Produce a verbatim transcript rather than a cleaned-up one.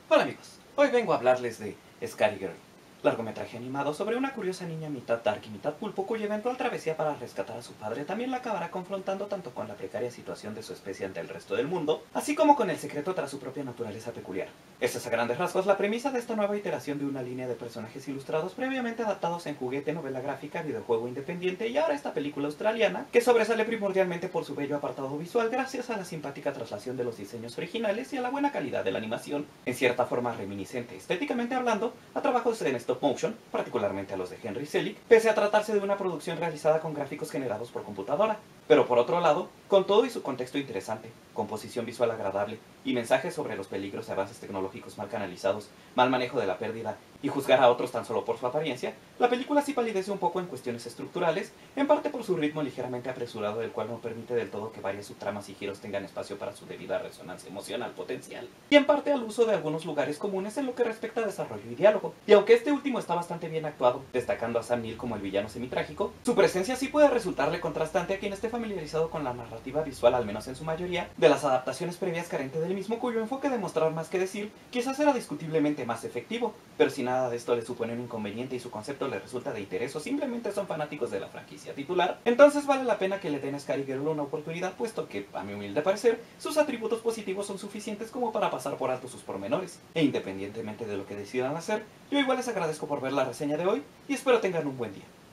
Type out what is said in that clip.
Hola amigos, hoy vengo a hablarles de Scary Girl, largometraje animado sobre una curiosa niña mitad dark y mitad pulpo cuya eventual travesía para rescatar a su padre también la acabará confrontando tanto con la precaria situación de su especie ante el resto del mundo, así como con el secreto tras su propia naturaleza peculiar. Esta es a grandes rasgos la premisa de esta nueva iteración de una línea de personajes ilustrados previamente adaptados en juguete, novela gráfica, videojuego independiente y ahora esta película australiana que sobresale primordialmente por su bello apartado visual gracias a la simpática traslación de los diseños originales y a la buena calidad de la animación, en cierta forma reminiscente estéticamente hablando a trabajos en stop motion, particularmente a los de Henry Selick, pese a tratarse de una producción realizada con gráficos generados por computadora. Pero por otro lado, con todo y su contexto interesante, composición visual agradable y mensajes sobre los peligros de avances tecnológicos mal canalizados, mal manejo de la pérdida y juzgar a otros tan solo por su apariencia, la película sí palidece un poco en cuestiones estructurales, en parte por su ritmo ligeramente apresurado, el cual no permite del todo que varias subtramas y giros tengan espacio para su debida resonancia emocional potencial, y en parte al uso de algunos lugares comunes en lo que respecta a desarrollo y diálogo. Y aunque este último está bastante bien actuado, destacando a Sam Neill como el villano semitrágico, su presencia sí puede resultarle contrastante a quien esté familiarizado con la narrativa visual, al menos en su mayoría, de las adaptaciones previas carente del mismo, cuyo enfoque de mostrar más que decir quizás era discutiblemente más efectivo, pero si nada de esto le supone un inconveniente y su concepto le resulta de interés o simplemente son fanáticos de la franquicia titular, entonces vale la pena que le den a Scary Girl una oportunidad, puesto que, a mi humilde parecer, sus atributos positivos son suficientes como para pasar por alto sus pormenores, e independientemente de lo que decidan hacer, yo igual les agradezco por ver la reseña de hoy y espero tengan un buen día.